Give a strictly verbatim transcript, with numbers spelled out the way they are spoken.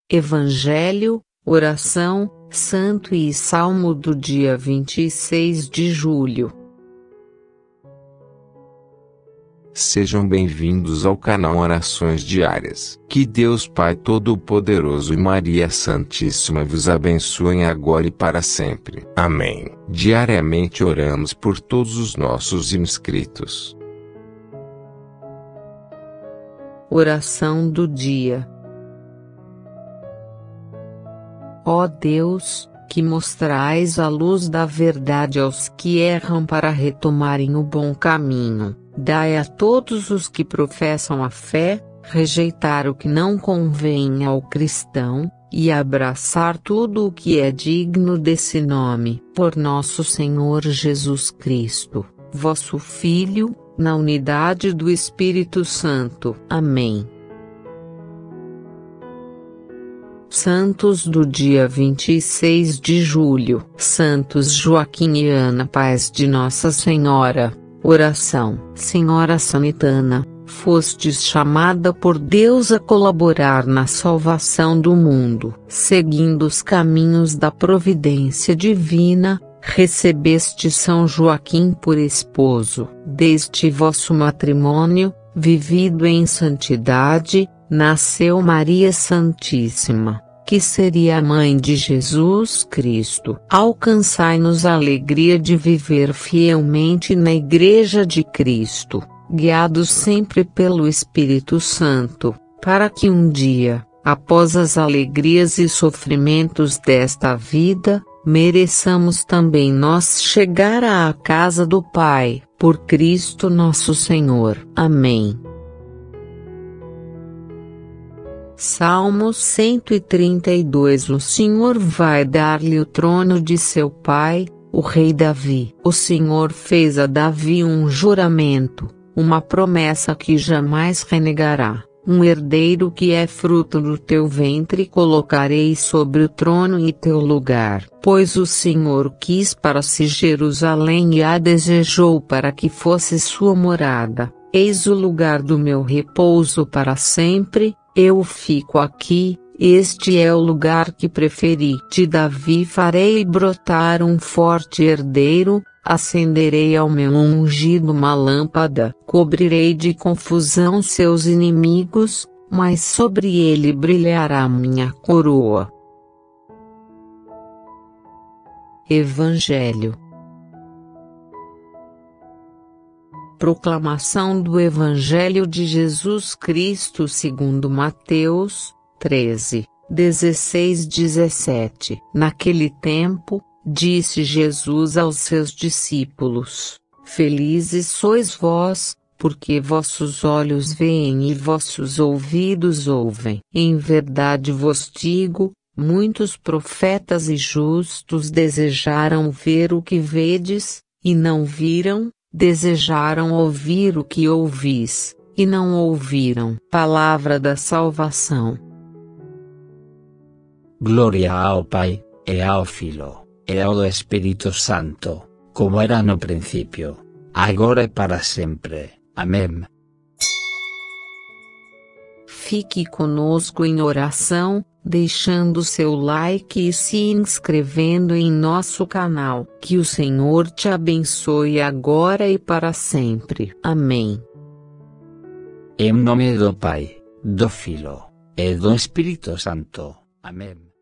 Evangelho, oração, santo e salmo do dia vinte e seis de julho. Sejam bem-vindos ao canal Orações Diárias. Que Deus Pai Todo-Poderoso e Maria Santíssima vos abençoem agora e para sempre. Amém. Diariamente oramos por todos os nossos inscritos. Oração do dia. Ó Deus, que mostrais a luz da verdade aos que erram para retomarem o bom caminho, dai a todos os que professam a fé, rejeitar o que não convém ao cristão, e abraçar tudo o que é digno desse nome, por nosso Senhor Jesus Cristo, vosso Filho, na unidade do Espírito Santo. Amém. Santos do dia vinte e seis de julho. Santos Joaquim e Ana, pais de Nossa Senhora. Oração. Senhora Samaritana, fostes chamada por Deus a colaborar na salvação do mundo. Seguindo os caminhos da providência divina, recebeste São Joaquim por esposo. Deste vosso matrimônio, vivido em santidade, nasceu Maria Santíssima, que seria a mãe de Jesus Cristo. Alcançai-nos a alegria de viver fielmente na Igreja de Cristo, guiados sempre pelo Espírito Santo, para que um dia, após as alegrias e sofrimentos desta vida, mereçamos também nós chegar à casa do Pai, por Cristo nosso Senhor. Amém. Salmo cento e trinta e dois. O Senhor vai dar-lhe o trono de seu pai, o rei Davi. O Senhor fez a Davi um juramento, uma promessa que jamais renegará. Um herdeiro que é fruto do teu ventre colocarei sobre o trono e teu lugar. Pois o Senhor quis para si Jerusalém e a desejou para que fosse sua morada. Eis o lugar do meu repouso para sempre. Eu fico aqui, este é o lugar que preferi. De Davi farei brotar um forte herdeiro, acenderei ao meu ungido uma lâmpada. Cobrirei de confusão seus inimigos, mas sobre ele brilhará minha coroa. Evangelho. Proclamação do Evangelho de Jesus Cristo segundo Mateus, treze, dezesseis a dezessete. Naquele tempo, disse Jesus aos seus discípulos: Felizes sois vós, porque vossos olhos veem e vossos ouvidos ouvem. Em verdade vos digo, muitos profetas e justos desejaram ver o que vedes, e não viram, desejaram ouvir o que ouvis, e não ouviram. Palavra da salvação. Glória ao Pai, e ao Filho, e ao Espírito Santo, como era no princípio, agora e para sempre. Amém. Fique conosco em oração, deixando seu like e se inscrevendo em nosso canal. Que o Senhor te abençoe agora e para sempre. Amém. Em nome do Pai, do Filho, e do Espírito Santo. Amém.